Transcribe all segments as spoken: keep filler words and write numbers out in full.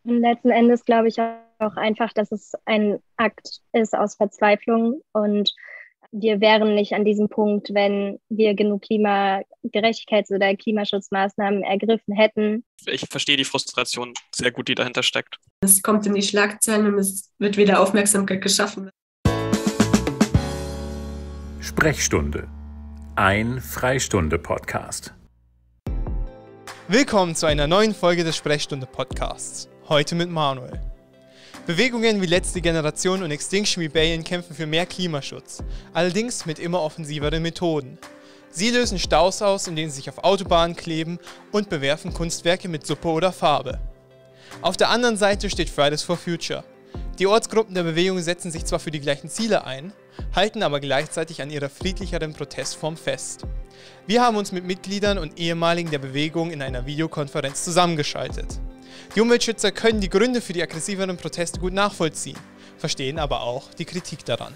Letzten Endes glaube ich auch einfach, dass es ein Akt ist aus Verzweiflung und wir wären nicht an diesem Punkt, wenn wir genug Klimagerechtigkeits- oder Klimaschutzmaßnahmen ergriffen hätten. Ich verstehe die Frustration sehr gut, die dahinter steckt. Es kommt in die Schlagzeilen und es wird wieder Aufmerksamkeit geschaffen. Sprechstunde, ein Freistunde-Podcast. Willkommen zu einer neuen Folge des Sprechstunde-Podcasts. Heute mit Manuel. Bewegungen wie Letzte Generation und Extinction Rebellion kämpfen für mehr Klimaschutz, allerdings mit immer offensiveren Methoden. Sie lösen Staus aus, indem sie sich auf Autobahnen kleben und bewerfen Kunstwerke mit Suppe oder Farbe. Auf der anderen Seite steht Fridays for Future. Die Ortsgruppen der Bewegung setzen sich zwar für die gleichen Ziele ein, halten aber gleichzeitig an ihrer friedlicheren Protestform fest. Wir haben uns mit Mitgliedern und Ehemaligen der Bewegung in einer Videokonferenz zusammengeschaltet. Die Umweltschützer können die Gründe für die aggressiveren Proteste gut nachvollziehen, verstehen aber auch die Kritik daran.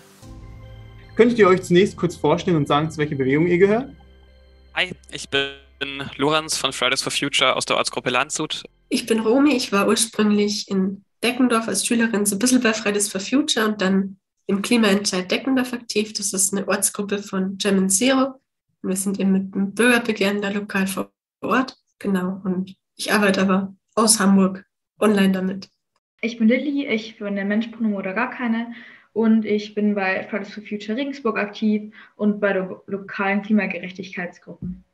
Könntet ihr euch zunächst kurz vorstellen und sagen, zu welcher Bewegung ihr gehört? Hi, ich bin Lorenz von Fridays for Future aus der Ortsgruppe Landshut. Ich bin Romy, ich war ursprünglich in Deckendorf als Schülerin so ein bisschen bei Fridays for Future und dann im Klimaentscheid Deckendorf aktiv. Das ist eine Ortsgruppe von German Zero. Und wir sind eben mit dem Bürgerbegehren da lokal vor Ort. Genau, und ich arbeite aber aus Hamburg online damit. Ich bin Lilly, ich bin eine Menschpronomen oder gar keine und ich bin bei Fridays for Future Regensburg aktiv und bei der lokalen Klimagerechtigkeitsgruppen.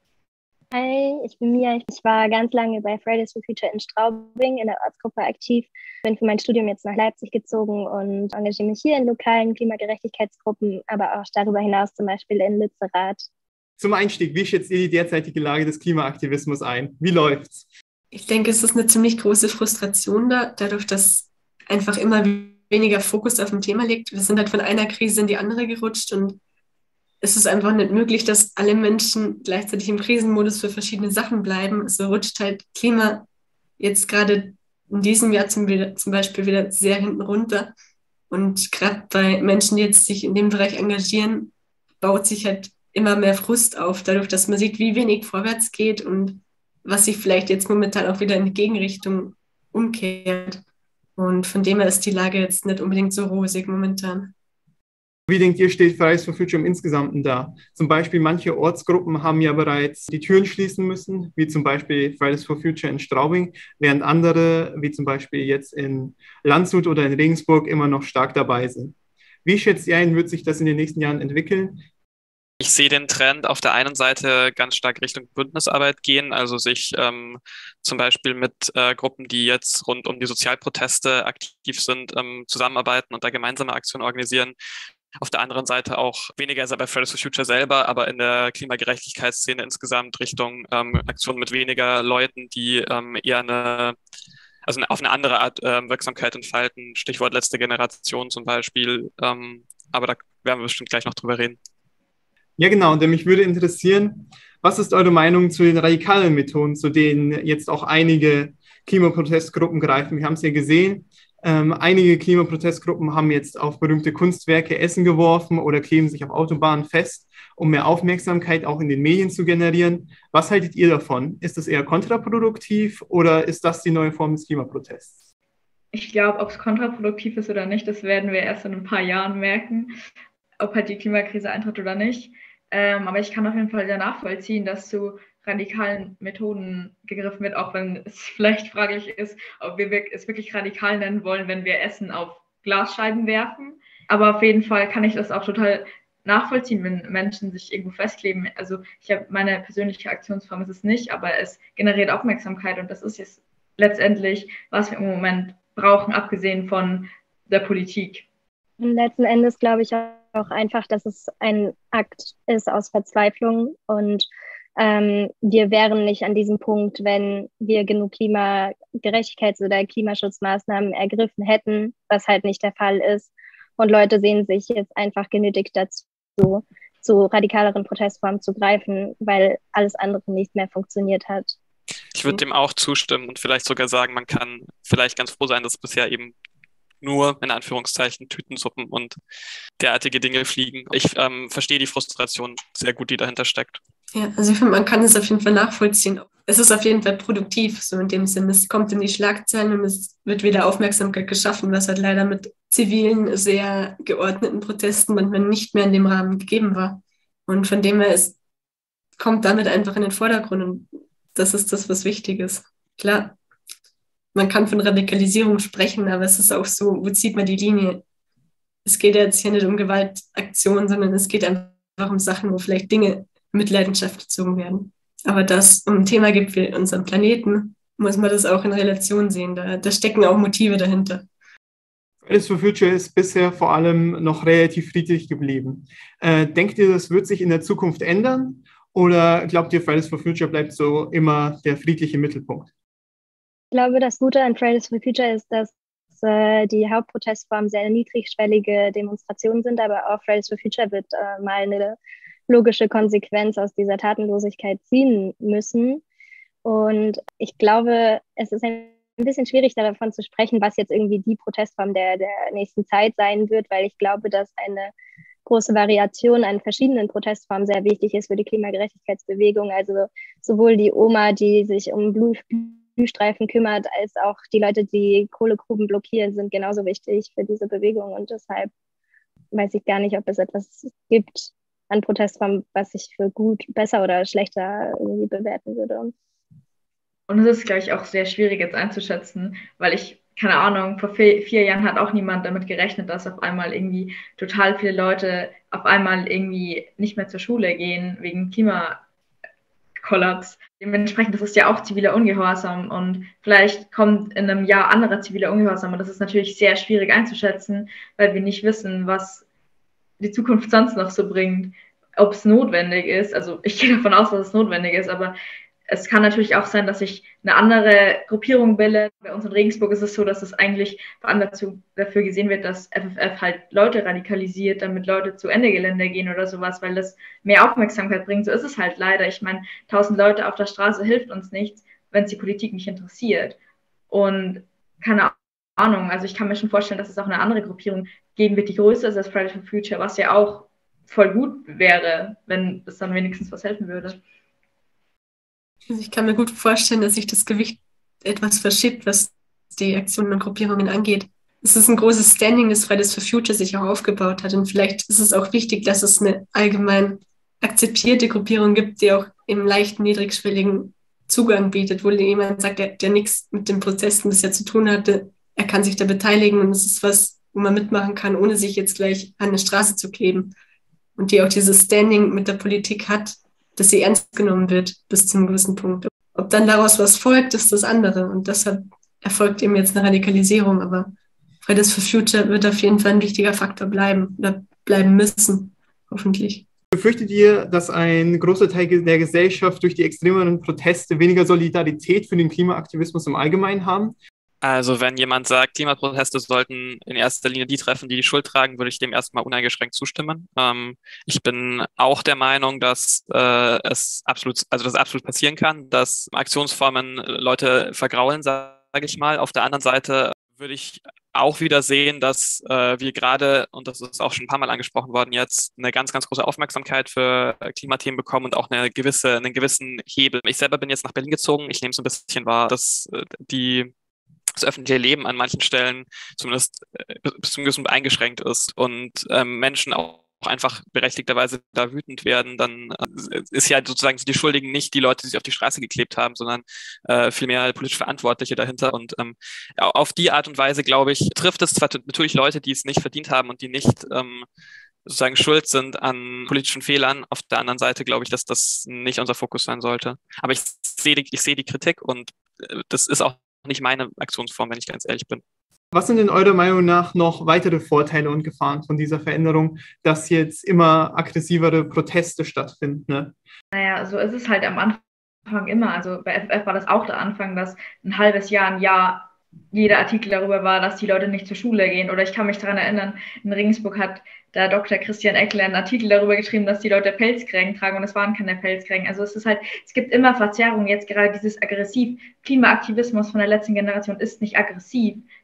Hi, ich bin Mia. Ich war ganz lange bei Fridays for Future in Straubing in der Ortsgruppe aktiv. Bin für mein Studium jetzt nach Leipzig gezogen und engagiere mich hier in lokalen Klimagerechtigkeitsgruppen, aber auch darüber hinaus zum Beispiel in Lützerath. Zum Einstieg, wie schätzt ihr die derzeitige Lage des Klimaaktivismus ein? Wie läuft's? Ich denke, es ist eine ziemlich große Frustration da, dadurch, dass einfach immer weniger Fokus auf dem Thema liegt. Wir sind halt von einer Krise in die andere gerutscht und es ist einfach nicht möglich, dass alle Menschen gleichzeitig im Krisenmodus für verschiedene Sachen bleiben. So rutscht halt Klima jetzt gerade in diesem Jahr zum, zum Beispiel wieder sehr hinten runter. Und gerade bei Menschen, die jetzt sich in dem Bereich engagieren, baut sich halt immer mehr Frust auf, dadurch, dass man sieht, wie wenig vorwärts geht und was sich vielleicht jetzt momentan auch wieder in die Gegenrichtung umkehrt. Und von dem her ist die Lage jetzt nicht unbedingt so rosig momentan. Wie denkt ihr, steht Fridays for Future im Insgesamten da? Zum Beispiel manche Ortsgruppen haben ja bereits die Türen schließen müssen, wie zum Beispiel Fridays for Future in Straubing, während andere, wie zum Beispiel jetzt in Landshut oder in Regensburg, immer noch stark dabei sind. Wie schätzt ihr ein, wird sich das in den nächsten Jahren entwickeln? Ich sehe den Trend auf der einen Seite ganz stark Richtung Bündnisarbeit gehen, also sich ähm, zum Beispiel mit äh, Gruppen, die jetzt rund um die Sozialproteste aktiv sind, ähm, zusammenarbeiten und da gemeinsame Aktionen organisieren. Auf der anderen Seite auch weniger bei Fridays for Future selber, aber in der Klimagerechtigkeitsszene insgesamt Richtung ähm, Aktionen mit weniger Leuten, die ähm, eher eine, also auf eine andere Art ähm, Wirksamkeit entfalten. Stichwort letzte Generation zum Beispiel. Ähm, aber da werden wir bestimmt gleich noch drüber reden. Ja, genau. Und mich würde interessieren, was ist eure Meinung zu den radikalen Methoden, zu denen jetzt auch einige Klimaprotestgruppen greifen? Wir haben es ja gesehen. Ähm, einige Klimaprotestgruppen haben jetzt auf berühmte Kunstwerke Essen geworfen oder kleben sich auf Autobahnen fest, um mehr Aufmerksamkeit auch in den Medien zu generieren. Was haltet ihr davon? Ist das eher kontraproduktiv oder ist das die neue Form des Klimaprotests? Ich glaube, ob es kontraproduktiv ist oder nicht, das werden wir erst in ein paar Jahren merken, ob halt die Klimakrise eintritt oder nicht. Ähm, aber ich kann auf jeden Fall sehr nachvollziehen, dass zu radikalen Methoden gegriffen wird, auch wenn es vielleicht fraglich ist, ob wir es wirklich radikal nennen wollen, wenn wir Essen auf Glasscheiben werfen. Aber auf jeden Fall kann ich das auch total nachvollziehen, wenn Menschen sich irgendwo festkleben. Also ich habe meine persönliche Aktionsform, ist es nicht, aber es generiert Aufmerksamkeit und das ist jetzt letztendlich, was wir im Moment brauchen, abgesehen von der Politik. Letzten Endes glaube ich auch einfach, dass es ein Akt ist aus Verzweiflung und ähm, wir wären nicht an diesem Punkt, wenn wir genug Klimagerechtigkeits- oder Klimaschutzmaßnahmen ergriffen hätten, was halt nicht der Fall ist. Und Leute sehen sich jetzt einfach genötigt dazu, zu radikaleren Protestformen zu greifen, weil alles andere nicht mehr funktioniert hat. Ich würde dem auch zustimmen und vielleicht sogar sagen, man kann vielleicht ganz froh sein, dass es bisher eben nur, in Anführungszeichen, Tütensuppen und derartige Dinge fliegen. Ich ähm, verstehe die Frustration sehr gut, die dahinter steckt. Ja, also ich finde, man kann es auf jeden Fall nachvollziehen. Es ist auf jeden Fall produktiv, so in dem Sinne. Es kommt in die Schlagzeilen und es wird wieder Aufmerksamkeit geschaffen, was halt leider mit zivilen, sehr geordneten Protesten manchmal nicht mehr in dem Rahmen gegeben war. Und von dem her, es kommt damit einfach in den Vordergrund und das ist das, was wichtig ist. Klar, man kann von Radikalisierung sprechen, aber es ist auch so, wo zieht man die Linie? Es geht jetzt hier nicht um Gewaltaktionen, sondern es geht einfach um Sachen, wo vielleicht Dinge mit Leidenschaft gezogen werden. Aber dass es um ein Thema gibt wie unseren Planeten, muss man das auch in Relation sehen. Da, da stecken auch Motive dahinter. Fridays for Future ist bisher vor allem noch relativ friedlich geblieben. Äh, denkt ihr, das wird sich in der Zukunft ändern? Oder glaubt ihr, Fridays for Future bleibt so immer der friedliche Mittelpunkt? Ich glaube, das Gute an Fridays for Future ist, dass äh, die Hauptprotestformen sehr niedrigschwellige Demonstrationen sind, aber auch Fridays for Future wird äh, mal eine logische Konsequenz aus dieser Tatenlosigkeit ziehen müssen. Und ich glaube, es ist ein bisschen schwierig, davon zu sprechen, was jetzt irgendwie die Protestform der, der nächsten Zeit sein wird, weil ich glaube, dass eine große Variation an verschiedenen Protestformen sehr wichtig ist für die Klimagerechtigkeitsbewegung. Also sowohl die Oma, die sich um Blühstreifen kümmert, als auch die Leute, die Kohlegruben blockieren, sind genauso wichtig für diese Bewegung. Und deshalb weiß ich gar nicht, ob es etwas gibt an Protestformen, was ich für gut, besser oder schlechter irgendwie bewerten würde. Und es ist, glaube ich, auch sehr schwierig jetzt einzuschätzen, weil ich, keine Ahnung, vor vier, vier Jahren hat auch niemand damit gerechnet, dass auf einmal irgendwie total viele Leute auf einmal irgendwie nicht mehr zur Schule gehen wegen Klimakollaps. Dementsprechend, das ist ja auch ziviler Ungehorsam und vielleicht kommt in einem Jahr anderer ziviler Ungehorsam und das ist natürlich sehr schwierig einzuschätzen, weil wir nicht wissen, was die Zukunft sonst noch so bringt, ob es notwendig ist. Also ich gehe davon aus, dass es notwendig ist, aber es kann natürlich auch sein, dass sich eine andere Gruppierung bildet. Bei uns in Regensburg ist es so, dass es eigentlich vor allem dazu, dafür gesehen wird, dass F F F halt Leute radikalisiert, damit Leute zu Ende Gelände gehen oder sowas, weil das mehr Aufmerksamkeit bringt. So ist es halt leider. Ich meine, tausend Leute auf der Straße hilft uns nichts, wenn es die Politik nicht interessiert. Und keine Ahnung, also ich kann mir schon vorstellen, dass es auch eine andere Gruppierung geben wird, die größer ist als Fridays for Future, was ja auch voll gut wäre, wenn es dann wenigstens was helfen würde. Also ich kann mir gut vorstellen, dass sich das Gewicht etwas verschiebt, was die Aktionen und Gruppierungen angeht. Es ist ein großes Standing, das Fridays for Future sich auch aufgebaut hat. Und vielleicht ist es auch wichtig, dass es eine allgemein akzeptierte Gruppierung gibt, die auch im leicht niedrigschwelligen Zugang bietet, wo jemand sagt, der, der nichts mit den Protesten bisher zu tun hatte, er kann sich da beteiligen und es ist was, wo man mitmachen kann, ohne sich jetzt gleich an eine Straße zu kleben. Und die auch dieses Standing mit der Politik hat, dass sie ernst genommen wird bis zu einem gewissen Punkt. Ob dann daraus was folgt, ist das andere. Und deshalb erfolgt eben jetzt eine Radikalisierung. Aber Fridays for Future wird auf jeden Fall ein wichtiger Faktor bleiben oder bleiben müssen, hoffentlich. Befürchtet ihr, dass ein großer Teil der Gesellschaft durch die extremeren Proteste weniger Solidarität für den Klimaaktivismus im Allgemeinen haben? Also wenn jemand sagt, Klimaproteste sollten in erster Linie die treffen, die die Schuld tragen, würde ich dem erstmal uneingeschränkt zustimmen. Ähm, ich bin auch der Meinung, dass äh, es absolut, also dass absolut passieren kann, dass Aktionsformen Leute vergraulen, sage ich mal. Auf der anderen Seite würde ich auch wieder sehen, dass äh, wir gerade, und das ist auch schon ein paar Mal angesprochen worden jetzt, eine ganz, ganz große Aufmerksamkeit für Klimathemen bekommen und auch eine gewisse, einen gewissen Hebel. Ich selber bin jetzt nach Berlin gezogen. Ich nehme es ein bisschen wahr, dass äh, die das öffentliche Leben an manchen Stellen zumindest bis zum gewissen eingeschränkt ist und ähm, Menschen auch einfach berechtigterweise da wütend werden, dann äh, ist ja sozusagen die Schuldigen nicht die Leute, die sich auf die Straße geklebt haben, sondern äh, vielmehr politisch Verantwortliche dahinter. Und ähm, auf die Art und Weise, glaube ich, trifft es zwar natürlich Leute, die es nicht verdient haben und die nicht ähm, sozusagen schuld sind an politischen Fehlern. Auf der anderen Seite glaube ich, dass das nicht unser Fokus sein sollte. Aber ich sehe die, ich sehe die Kritik und äh, das ist auch nicht meine Aktionsform, wenn ich ganz ehrlich bin. Was sind denn eurer Meinung nach noch weitere Vorteile und Gefahren von dieser Veränderung, dass jetzt immer aggressivere Proteste stattfinden? Ne? Naja, so ist es halt am Anfang immer. Also bei F F F war das auch der Anfang, dass ein halbes Jahr, ein Jahr jeder Artikel darüber war, dass die Leute nicht zur Schule gehen. Oder ich kann mich daran erinnern, in Regensburg hat der Doktor Christian Eckler einen Artikel darüber geschrieben, dass die Leute Pelzkrägen tragen und es waren keine Pelzkrägen. Also es ist halt, es gibt immer Verzerrungen. Jetzt gerade dieses aggressiv. Klimaaktivismus von der letzten Generation ist nicht aggressiv,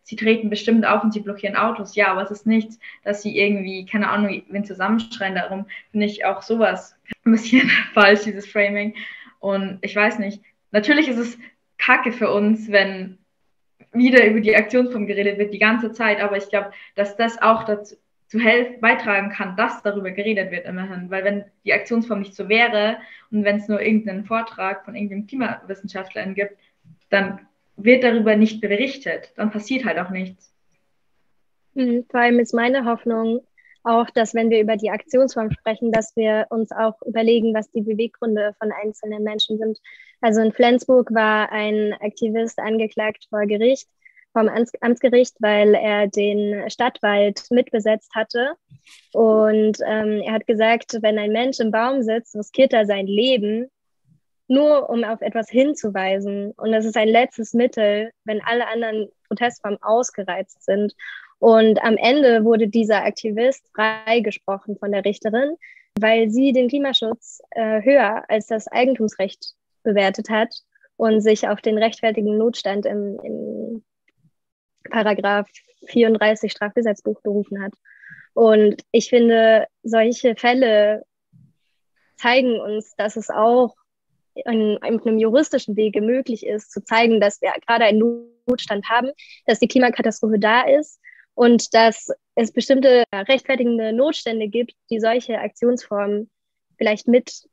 sie treten bestimmt auf und sie blockieren Autos. Ja, aber es ist nichts, dass sie irgendwie, keine Ahnung, wen zusammenschreien. Darum finde ich auch sowas ein bisschen falsch, dieses Framing. Und ich weiß nicht, natürlich ist es kacke für uns, wenn wieder über die Aktionsform geredet wird, die ganze Zeit, aber ich glaube, dass das auch dazu zu helfen, beitragen kann, dass darüber geredet wird immerhin, weil wenn die Aktionsform nicht so wäre und wenn es nur irgendeinen Vortrag von irgendeinem Klimawissenschaftler gibt, dann wird darüber nicht berichtet, dann passiert halt auch nichts. Mhm. Vor allem ist meine Hoffnung auch, dass wenn wir über die Aktionsform sprechen, dass wir uns auch überlegen, was die Beweggründe von einzelnen Menschen sind. Also in Flensburg war ein Aktivist angeklagt vor Gericht, vom Amtsgericht, weil er den Stadtwald mitbesetzt hatte. Und ähm, er hat gesagt, wenn ein Mensch im Baum sitzt, riskiert er sein Leben, nur um auf etwas hinzuweisen. Und das ist ein letztes Mittel, wenn alle anderen Protestformen ausgereizt sind. Und am Ende wurde dieser Aktivist freigesprochen von der Richterin, weil sie den Klimaschutz äh, höher als das Eigentumsrecht bewertet hat und sich auf den rechtfertigen Notstand im, im Paragraph vierunddreißig Strafgesetzbuch berufen hat. Und ich finde, solche Fälle zeigen uns, dass es auch in, in einem juristischen Wege möglich ist, zu zeigen, dass wir gerade einen Notstand haben, dass die Klimakatastrophe da ist und dass es bestimmte rechtfertigende Notstände gibt, die solche Aktionsformen vielleicht mit,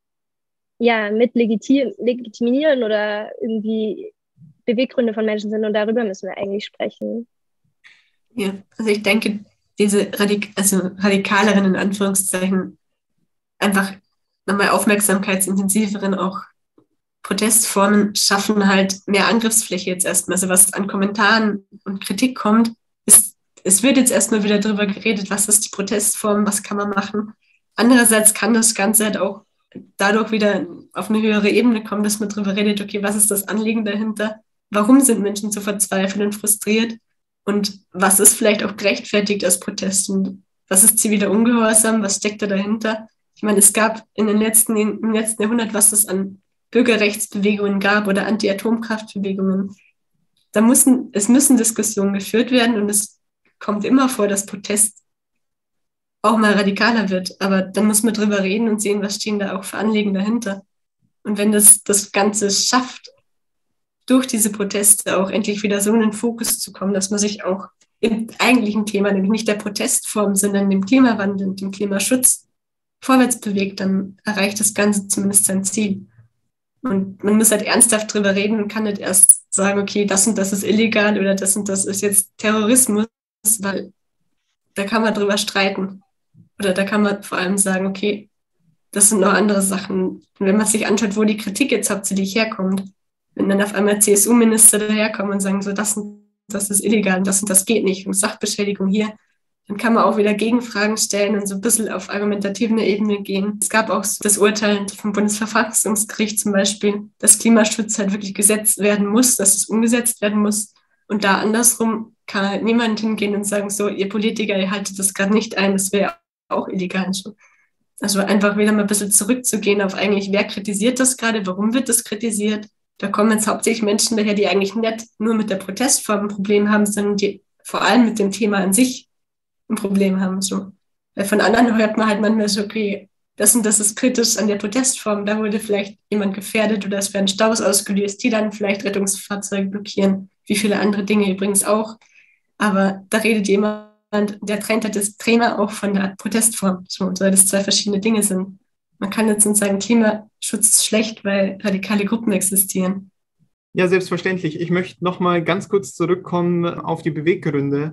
ja, mit legitim, legitimieren oder irgendwie Beweggründe von Menschen sind, und darüber müssen wir eigentlich sprechen. Ja, also ich denke, diese Radik- also radikaleren, in Anführungszeichen, einfach nochmal aufmerksamkeitsintensiveren auch Protestformen schaffen halt mehr Angriffsfläche jetzt erstmal. Also was an Kommentaren und Kritik kommt, ist, es wird jetzt erstmal wieder darüber geredet, was ist die Protestform, was kann man machen. Andererseits kann das Ganze halt auch dadurch wieder auf eine höhere Ebene kommen, dass man darüber redet, okay, was ist das Anliegen dahinter? Warum sind Menschen so verzweifelt und frustriert? Und was ist vielleicht auch gerechtfertigt als Protest? Und was ist ziviler Ungehorsam? Was steckt da dahinter? Ich meine, es gab in den letzten, im letzten Jahrhundert, was es an Bürgerrechtsbewegungen gab oder Anti-Atomkraftbewegungen. Da müssen, es müssen Diskussionen geführt werden und es kommt immer vor, dass Protest auch mal radikaler wird. Aber dann muss man drüber reden und sehen, was stehen da auch für Anliegen dahinter. Und wenn das das Ganze schafft, durch diese Proteste auch endlich wieder so in den Fokus zu kommen, dass man sich auch im eigentlichen Thema, nämlich nicht der Protestform, sondern dem Klimawandel und dem Klimaschutz vorwärts bewegt, dann erreicht das Ganze zumindest sein Ziel. Und man muss halt ernsthaft drüber reden und kann nicht erst sagen, okay, das und das ist illegal oder das und das ist jetzt Terrorismus, weil da kann man drüber streiten. Oder da kann man vor allem sagen, okay, das sind noch andere Sachen. Und wenn man sich anschaut, wo die Kritik jetzt hauptsächlich herkommt, wenn dann auf einmal C S U-Minister daherkommen und sagen, so das und das ist illegal und das und das geht nicht und Sachbeschädigung hier, dann kann man auch wieder Gegenfragen stellen und so ein bisschen auf argumentativer Ebene gehen. Es gab auch das Urteil vom Bundesverfassungsgericht zum Beispiel, dass Klimaschutz halt wirklich gesetzt werden muss, dass es umgesetzt werden muss. Und da andersrum kann halt niemand hingehen und sagen, so, ihr Politiker, ihr haltet das gerade nicht ein, das wäre auch illegal. Also einfach wieder mal ein bisschen zurückzugehen auf eigentlich, wer kritisiert das gerade, warum wird das kritisiert? Da kommen jetzt hauptsächlich Menschen daher, die eigentlich nicht nur mit der Protestform ein Problem haben, sondern die vor allem mit dem Thema an sich ein Problem haben. So. Weil von anderen hört man halt manchmal so, okay, das und das ist kritisch an der Protestform, da wurde vielleicht jemand gefährdet oder es werden Staus ausgelöst, die dann vielleicht Rettungsfahrzeuge blockieren, wie viele andere Dinge übrigens auch. Aber da redet jemand, der trennt halt das Thema auch von der Protestform, so, weil das zwei verschiedene Dinge sind. Man kann jetzt nicht sagen, Klimaschutz ist schlecht, weil radikale Gruppen existieren. Ja, selbstverständlich. Ich möchte noch mal ganz kurz zurückkommen auf die Beweggründe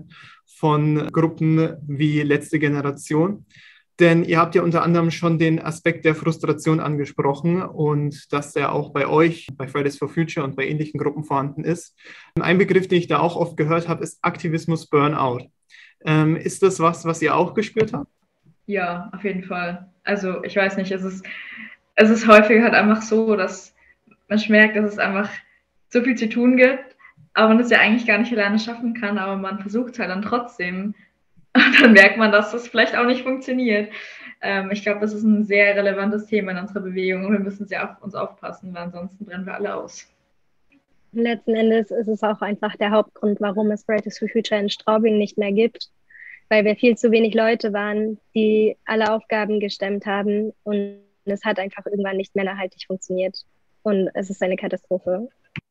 von Gruppen wie Letzte Generation. Denn ihr habt ja unter anderem schon den Aspekt der Frustration angesprochen und dass der auch bei euch, bei Fridays for Future und bei ähnlichen Gruppen vorhanden ist. Ein Begriff, den ich da auch oft gehört habe, ist Aktivismus Burnout. Ähm, ist das was, was ihr auch gespürt habt? Ja, auf jeden Fall. Also ich weiß nicht, es ist, es ist häufig halt einfach so, dass man merkt, dass es einfach so viel zu tun gibt, aber man es ja eigentlich gar nicht alleine schaffen kann, aber man versucht es halt dann trotzdem. Und dann merkt man, dass das vielleicht auch nicht funktioniert. Ähm, ich glaube, das ist ein sehr relevantes Thema in unserer Bewegung und wir müssen sehr auf uns aufpassen, weil ansonsten brennen wir alle aus. Letzten Endes ist es auch einfach der Hauptgrund, warum es Fridays for Future in Straubing nicht mehr gibt, weil wir viel zu wenig Leute waren, die alle Aufgaben gestemmt haben und es hat einfach irgendwann nicht mehr nachhaltig funktioniert und es ist eine Katastrophe.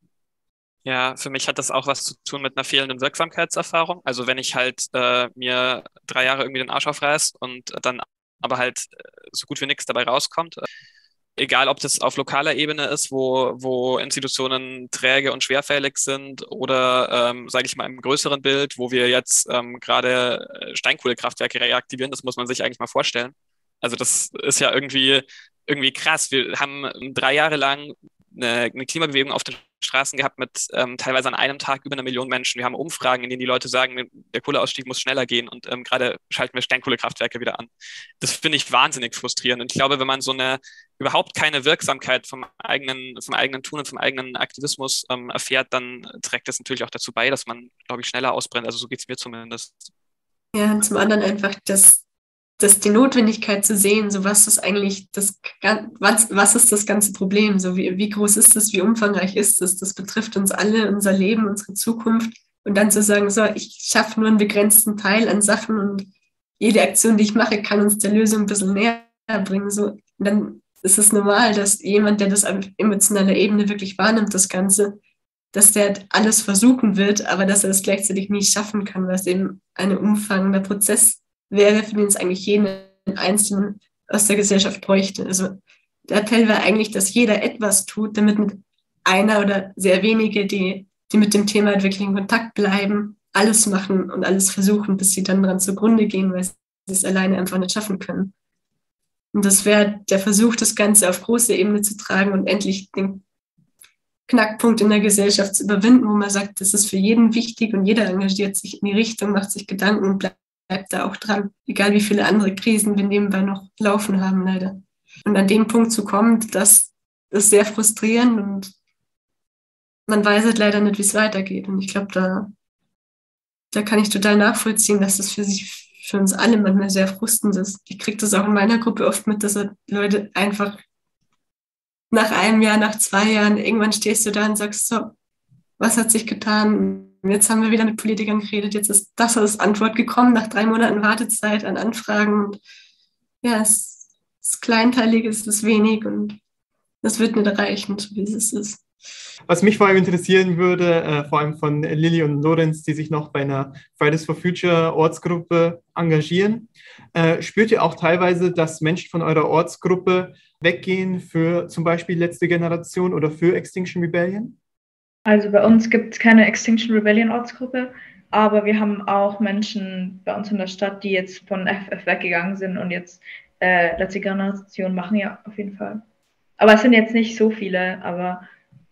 Ja, für mich hat das auch was zu tun mit einer fehlenden Wirksamkeitserfahrung. Also wenn ich halt äh, mir drei Jahre irgendwie den Arsch aufreiß und dann aber halt äh, so gut wie nichts dabei rauskommt, äh, egal ob das auf lokaler Ebene ist, wo, wo Institutionen träge und schwerfällig sind oder, ähm, sage ich mal, im größeren Bild, wo wir jetzt ähm, gerade Steinkohlekraftwerke reaktivieren, das muss man sich eigentlich mal vorstellen. Also das ist ja irgendwie, irgendwie krass. Wir haben drei Jahre lang eine, eine Klimabewegung auf den Straßen gehabt mit ähm, teilweise an einem Tag über einer Million Menschen. Wir haben Umfragen, in denen die Leute sagen, der Kohleausstieg muss schneller gehen und ähm, gerade schalten wir Steinkohlekraftwerke wieder an. Das finde ich wahnsinnig frustrierend. Und ich glaube, wenn man so eine überhaupt keine Wirksamkeit vom eigenen, vom eigenen Tun und vom eigenen Aktivismus ähm, erfährt, dann trägt das natürlich auch dazu bei, dass man, glaube ich, schneller ausbrennt. Also so geht es mir zumindest. Ja, und zum anderen einfach, dass dass die Notwendigkeit zu sehen, so was ist eigentlich das, was, was ist das ganze Problem, so wie, wie groß ist es, wie umfangreich ist es, das betrifft uns alle, unser Leben, unsere Zukunft und dann zu sagen, so, ich schaffe nur einen begrenzten Teil an Sachen und jede Aktion, die ich mache, kann uns der Lösung ein bisschen näher bringen, so, und dann ist es normal, dass jemand, der das auf emotionaler Ebene wirklich wahrnimmt, das Ganze, dass der alles versuchen wird, aber dass er es gleichzeitig nie schaffen kann, weil es eben ein umfangender Prozess wäre, für den es eigentlich jeden Einzelnen aus der Gesellschaft bräuchte. Also der Appell war eigentlich, dass jeder etwas tut, damit mit einer oder sehr wenige, die, die mit dem Thema wirklich in Kontakt bleiben, alles machen und alles versuchen, bis sie dann daran zugrunde gehen, weil sie es alleine einfach nicht schaffen können. Und das wäre der Versuch, das Ganze auf große Ebene zu tragen und endlich den Knackpunkt in der Gesellschaft zu überwinden, wo man sagt, das ist für jeden wichtig und jeder engagiert sich in die Richtung, macht sich Gedanken und bleibt bleibt da auch dran, egal wie viele andere Krisen wir nebenbei noch laufen haben, leider. Und an dem Punkt zu kommen, das ist sehr frustrierend und man weiß halt leider nicht, wie es weitergeht. Und ich glaube, da, da kann ich total nachvollziehen, dass das für sich, für uns alle manchmal sehr frustrierend ist. Ich kriege das auch in meiner Gruppe oft mit, dass Leute einfach nach einem Jahr, nach zwei Jahren, irgendwann stehst du da und sagst so, was hat sich getan? Jetzt haben wir wieder mit Politikern geredet, jetzt ist das als Antwort gekommen, nach drei Monaten Wartezeit an Anfragen. Und ja, es ist kleinteilig, es ist wenig und das wird nicht reichen, so wie es ist. Was mich vor allem interessieren würde, äh, vor allem von Lilly und Lorenz, die sich noch bei einer Fridays for Future Ortsgruppe engagieren, äh, spürt ihr auch teilweise, dass Menschen von eurer Ortsgruppe weggehen für zum Beispiel Letzte Generation oder für Extinction Rebellion? Also bei uns gibt es keine Extinction Rebellion Ortsgruppe, aber wir haben auch Menschen bei uns in der Stadt, die jetzt von F F weggegangen sind und jetzt äh, Letzte Generation machen, ja, auf jeden Fall. Aber es sind jetzt nicht so viele, aber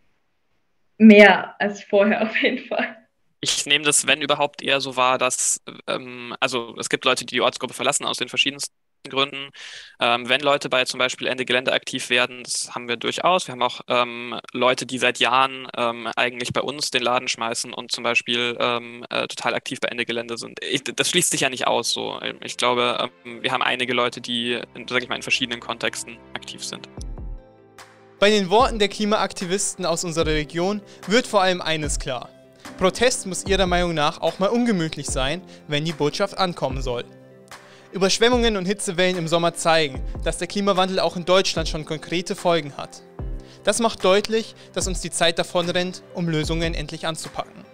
mehr als vorher auf jeden Fall. Ich nehme das, wenn überhaupt, eher so wahr, dass, ähm, also es gibt Leute, die die Ortsgruppe verlassen aus den verschiedensten Gründen. Ähm, wenn Leute bei zum Beispiel Ende Gelände aktiv werden, das haben wir durchaus. Wir haben auch ähm, Leute, die seit Jahren ähm, eigentlich bei uns den Laden schmeißen und zum Beispiel ähm, äh, total aktiv bei Ende Gelände sind. Ich, das schließt sich ja nicht aus. So. Ich glaube, ähm, wir haben einige Leute, die, sag ich mal, in verschiedenen Kontexten aktiv sind. Bei den Worten der Klimaaktivisten aus unserer Region wird vor allem eines klar. Protest muss ihrer Meinung nach auch mal ungemütlich sein, wenn die Botschaft ankommen soll. Überschwemmungen und Hitzewellen im Sommer zeigen, dass der Klimawandel auch in Deutschland schon konkrete Folgen hat. Das macht deutlich, dass uns die Zeit davonrennt, um Lösungen endlich anzupacken.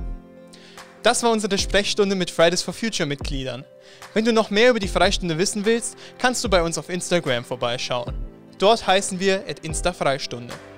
Das war unsere Sprechstunde mit Fridays for Future Mitgliedern. Wenn du noch mehr über die Freistunde wissen willst, kannst du bei uns auf Instagram vorbeischauen. Dort heißen wir at instafreistunde.